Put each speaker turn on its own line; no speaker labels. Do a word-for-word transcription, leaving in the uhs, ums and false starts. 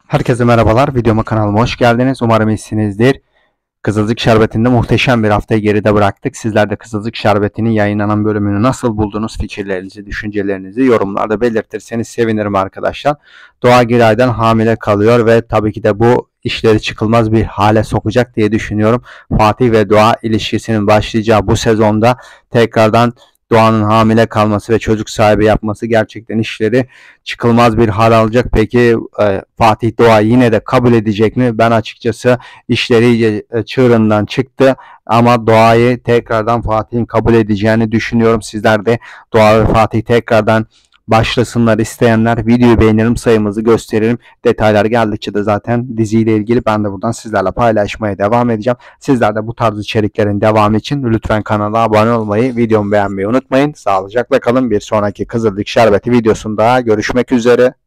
Herkese merhabalar. Videoma kanalıma hoş geldiniz. Umarım iyisinizdir. Kızılcık Şerbeti'nde muhteşem bir haftayı geride bıraktık. Sizler de Kızılcık Şerbeti'nin yayınlanan bölümünü nasıl buldunuz? Fikirlerinizi, düşüncelerinizi yorumlarda belirtirseniz sevinirim arkadaşlar. Doğa Giray'dan hamile kalıyor ve tabii ki de bu işleri çıkılmaz bir hale sokacak diye düşünüyorum. Fatih ve Doğa ilişkisinin başlayacağı bu sezonda tekrardan Doğan'ın hamile kalması ve çocuk sahibi yapması gerçekten işleri çıkılmaz bir hal alacak. Peki e, Fatih Doğa yine de kabul edecek mi? Ben açıkçası işleri iyice e, çığırından çıktı ama Doğa'yı tekrardan Fatih'in kabul edeceğini düşünüyorum. Sizler de Doğa ve Fatih tekrardan başlasınlar isteyenler videoyu beğenirim, sayımızı gösteririm. Detaylar geldikçe de zaten diziyle ilgili ben de buradan sizlerle paylaşmaya devam edeceğim. Sizler de bu tarz içeriklerin devamı için lütfen kanala abone olmayı, videomu beğenmeyi unutmayın. Sağlıcakla kalın. Bir sonraki Kızılcık Şerbeti videosunda görüşmek üzere.